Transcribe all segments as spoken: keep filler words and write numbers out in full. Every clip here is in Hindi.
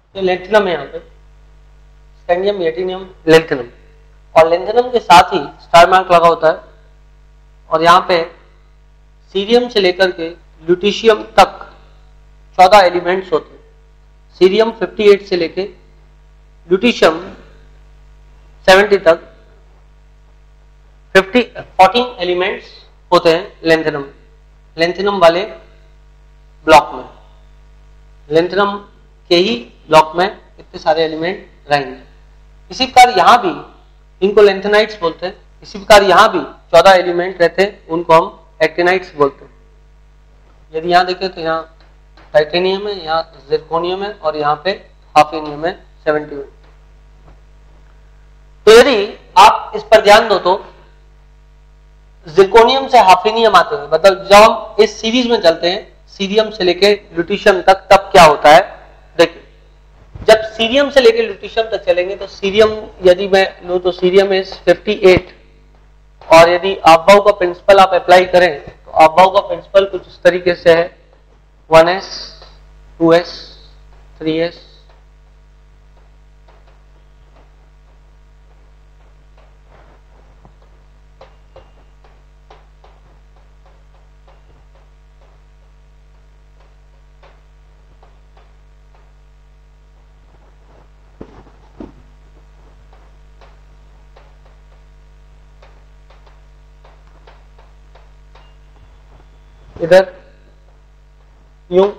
ये लेंथिनम है यहाँ पे, स्कैंडियम, एटिनियम, लेंथिनम, और लेंथिनम के साथ ही स्टार मार्क लगा होता है। और यहाँ पे सीरियम से लेकर के ल्यूटीशियम तक चौदह एलिमेंट्स होते हैं। सीरियम अट्ठावन से लेके ल्यूटीशियम सत्तर तक पचास चौदह एलिमेंट्स होते हैं लेंथिनम लेंथिनम वाले ब्लॉक में। लेंथिनम के ही ब्लॉक में इतने सारे एलिमेंट रहेंगे। इसी प्रकार यहाँ भी इनको लेंथेनाइट्स बोलते हैं। इसी प्रकार यहाँ भी चौदह एलिमेंट रहते हैं, उनको हम एक्टिनाइट्स बोलते हैं। यदि यहाँ देखें तो यहाँ टाइटेनियम है, यहाँ जिरकोनियम है और यहाँ पे हाफेनियम है सत्तर। तो यदि आप इस पर ध्यान दो तो जिरकोनियम से हाफेनियम आते हैं, मतलब जब हम इस सीरीज में चलते हैं सीरियम से लेके ल्यूटीशियम तक, तब क्या होता है देखिए। जब सीरियम से लेके ल्यूटीशियम तक चलेंगे तो सीरियम यदि मैं लूं तो सीरियम इज अट्ठावन, और यदि आपबाउ का प्रिंसिपल आप अप्लाई करें तो आपबाउ का प्रिंसिपल कुछ इस तरीके से है, one S, two S, three S, इधर यूं,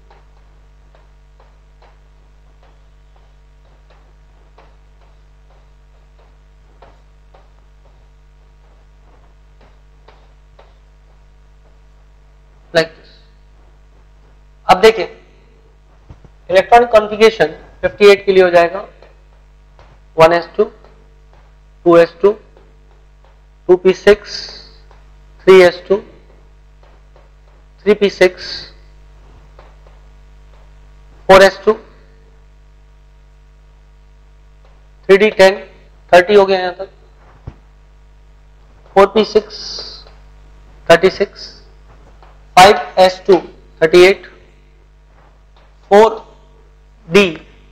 लाइक दिस। अब देखिए इलेक्ट्रॉनिक कॉन्फ़िगरेशन अट्ठावन के लिए हो जाएगा one S two, two S two, two P six, three S two, three P six, four S two, three D ten, thirty हो गया यहां तक, four P six, thirty six, five S two, thirty eight, four D,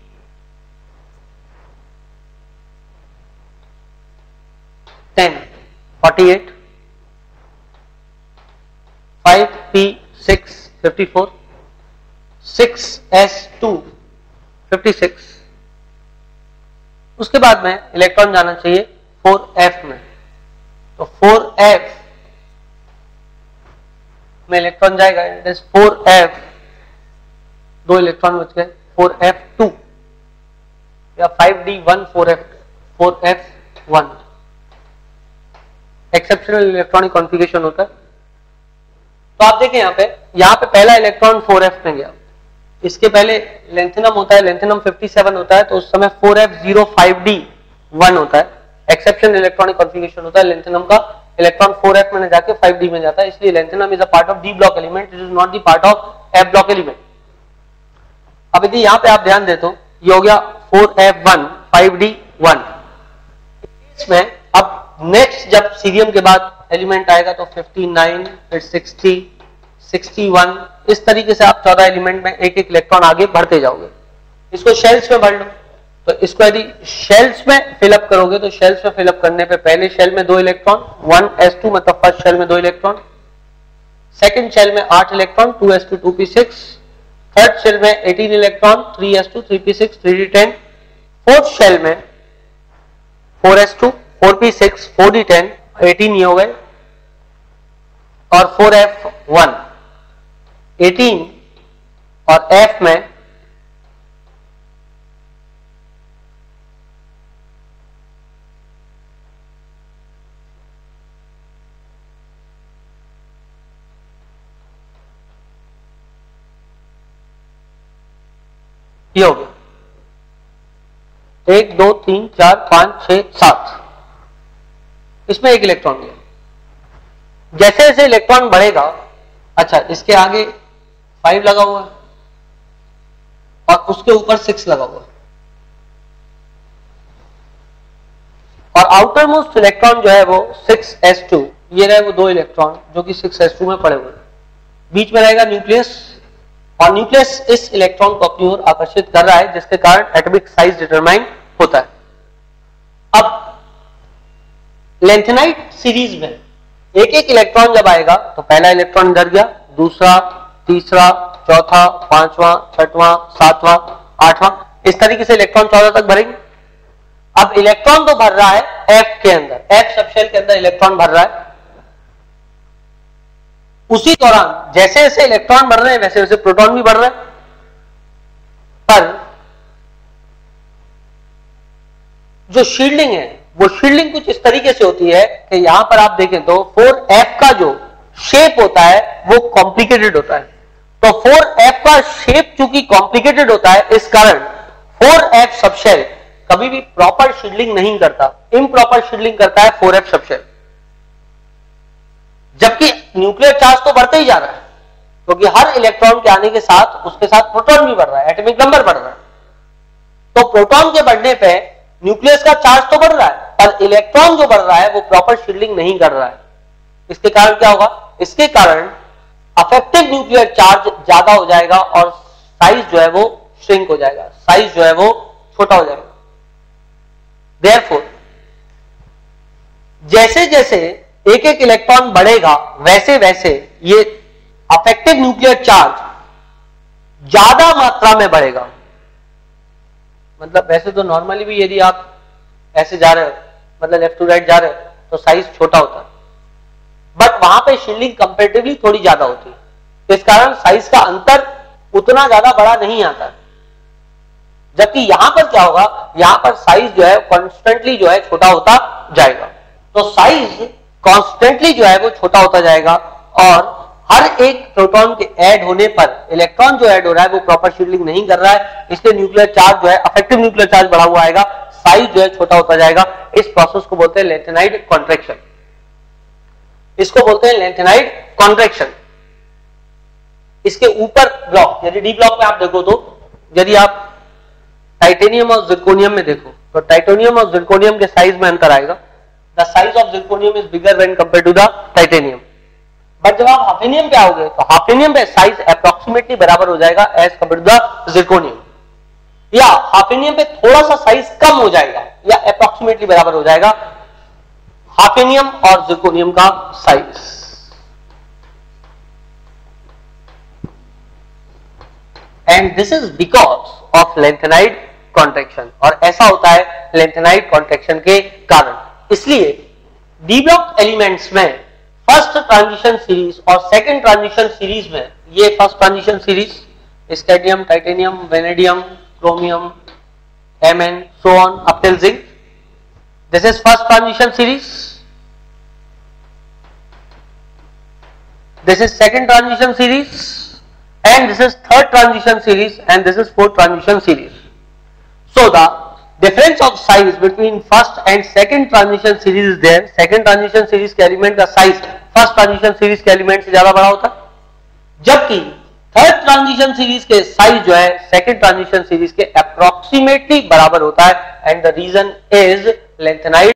ten, forty eight, five P six, fifty four, six S two, fifty six. उसके बाद में इलेक्ट्रॉन जाना चाहिए फोर एफ में, तो फोर एफ में इलेक्ट्रॉन जाएगा, इट इज फोर एफ, दो इलेक्ट्रॉन बच गए, फोर एफ टू या five D one, four F four F one. Exceptional electronic configuration होता है। तो आप देखें यहाँ पे, यहाँ पे पहला इलेक्ट्रॉन फोर एफ में गया, इसके पहले लेंथिनम होता है, लेंथिनम सत्तावन होता है, तो उस समय four F zero five D one होता है। एक्सेप्शन इलेक्ट्रॉनिक कॉन्फ़िगरेशन होता है, लेंथिनम का इलेक्ट्रॉन फोर एफ में जाके फाइव डी में जाता है, इसलिए lanthanum is a part of D block element, it is not the part of F block element. अब यदि यहाँ पे आप ध्यान दे तो ये हो गया four F one, five D one. इसमें अब नेक्स्ट जब सीरियम के बाद एलिमेंट आएगा तो फिफ्टी नाइन, फिर सिक्सटी, सिक्सटी वन, इस तरीके से आप चौदह एलिमेंट में एक एक इलेक्ट्रॉन आगे बढ़ते जाओगे। इसको शेल्स में भर लो, तो इसको यदि शेल्स में फिलअप करोगे तो शेल्स में फिलअप करने पे पहले शेल में दो इलेक्ट्रॉन, वन एस टू, मतलब फर्स्ट शेल में दो इलेक्ट्रॉन, सेकंड शेल में आठ electron, two S two, two P six, third shell में eighteen electron, three S two, three P six, three D ten, fourth shell में four S two, four P six, four D ten, eighteen ये हो गए, और फोर एफ वन, एटीन, और एफ में ये हो गया एक, दो, तीन, चार, पांच, छह, सात, इसमें एक इलेक्ट्रॉन दिया। जैसे जैसे इलेक्ट्रॉन बढ़ेगा, अच्छा इसके आगे फाइव लगा हुआ है और उसके ऊपर सिक्स लगा हुआ है, और आउटर मोस्ट इलेक्ट्रॉन जो है वो सिक्स एस टू, ये रहे वो दो इलेक्ट्रॉन जो कि सिक्स एस टू में पड़े हुए हैं। बीच में रहेगा न्यूक्लियस, और न्यूक्लियस इस इलेक्ट्रॉन को अपनी ओर आकर्षित कर रहा है, जिसके कारण एटॉमिक साइज डिटरमाइन होता है। अब लेंथेनाइड सीरीज में एक एक इलेक्ट्रॉन जब आएगा तो पहला इलेक्ट्रॉन इधर गया, दूसरा, तीसरा, चौथा, पांचवा, छठवां, सातवां, आठवां, इस तरीके से इलेक्ट्रॉन चौदह तक भरेंगे। अब इलेक्ट्रॉन तो भर रहा है एफ के अंदर, एफ सबशेल के अंदर इलेक्ट्रॉन भर रहा है। उसी दौरान जैसे जैसे इलेक्ट्रॉन बढ़ रहे हैं वैसे वैसे प्रोटॉन भी बढ़ रहे हैं, पर जो शील्डिंग है वो शील्डिंग कुछ इस तरीके से होती है कि यहां पर आप देखें तो फोर एफ का जो शेप होता है वो कॉम्प्लिकेटेड होता है। तो फोर एफ का शेप चूंकि कॉम्प्लिकेटेड होता है, इस कारण फोर एफ सबशेल कभी भी प्रॉपर शील्डिंग नहीं करता, इम्प्रॉपर शील्डिंग करता है फोर एफ सबशेल। जबकि न्यूक्लियर चार्ज तो बढ़ते ही जा रहा है, क्योंकि हर इलेक्ट्रॉन के आने के साथ उसके साथ प्रोटॉन भी बढ़ रहा है, एटॉमिक नंबर बढ़ रहा है। तो प्रोटॉन के बढ़ने पे न्यूक्लियस का चार्ज तो बढ़ रहा है, पर इलेक्ट्रॉन जो बढ़ रहा है वो प्रॉपर शील्डिंग नहीं कर रहा है। इसके कारण क्या होगा? इसके कारण अफेक्टिव न्यूक्लियर चार्ज ज्यादा हो जाएगा और साइज जो है वो श्रिंक हो जाएगा, साइज जो है वो छोटा हो जाएगा। देयरफॉर जैसे जैसे एक एक इलेक्ट्रॉन बढ़ेगा वैसे वैसे ये अफेक्टिव न्यूक्लियर चार्ज ज्यादा मात्रा में बढ़ेगा। मतलब वैसे तो नॉर्मली भी यदि आप ऐसे जा रहे हो, मतलब लेफ्ट टू राइट जा रहे हो, तो साइज छोटा होता है, बट वहां पे शील्डिंग कंपैरेटिवली थोड़ी ज्यादा होती है, इस कारण साइज का अंतर उतना ज्यादा बड़ा नहीं आता। जबकि यहां पर क्या होगा, यहां पर साइज जो है कॉन्स्टेंटली जो है छोटा होता जाएगा। तो साइज कॉन्स्टेंटली जो है वो छोटा होता जाएगा और हर एक प्रोटॉन के ऐड होने पर इलेक्ट्रॉन जो ऐड हो रहा है वो प्रॉपर शील्डिंग नहीं कर रहा है, इसलिए न्यूक्लियर चार्ज जो है अफेक्टिव न्यूक्लियर चार्ज बढ़ा हुआ आएगा, साइज जो है छोटा होता जाएगा। इस प्रोसेस को बोलते हैं लेंथेनाइड कॉन्ट्रैक्शन। इसको बोलते हैं लेंथेनाइड कॉन्ट्रैक्शन। इसके ऊपर ब्लॉक, यदि डी ब्लॉक में आप देखो तो यदि आप टाइटेनियम और जिरकोनियम में देखो तो टाइटेनियम और जिरकोनियम के साइज में अंतर आएगा। The size of zirconium is bigger when compared to the titanium. But जब आप हाफेनियम पे आओगे तो हाफेनियम पे साइज अप्रोक्सीमेटली बराबर हो जाएगा as compared to the zirconium, या हाफेनियम पे थोड़ा सा साइज कम हो जाएगा या अप्रोक्सीमेटली बराबर हो जाएगा हाफेनियम और जिरकोनियम का size. And this is because of lanthanide contraction, और ऐसा होता है लेंथेनाइड कॉन्ट्रैक्शन के कारण। इसलिए डी ब्लॉक एलिमेंट्स में फर्स्ट ट्रांजिशन सीरीज और सेकंड ट्रांजिशन सीरीज में, ये first transition series scandium, titanium, vanadium, chromium, MN, so on up till zinc, this is first transition series. This is second transition series and this is third transition series and this is fourth transition series. So the difference of size between first and second transition series is there. Second transition series के एलिमेंट का साइज first transition series के एलिमेंट से ज्यादा बड़ा होता है, जबकि थर्ड ट्रांजिशन सीरीज के साइज जो है सेकंड ट्रांजिशन सीरीज के अप्रोक्सीमेटली बराबर होता है। And the reason is lanthanide